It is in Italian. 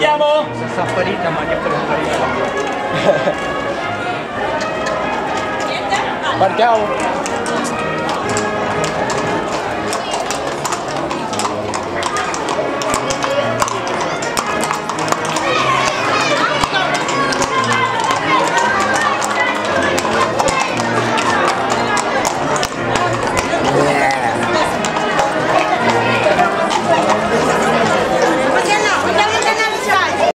Partiamo? Sta sparita, ma che poi è sparita. Partiamo?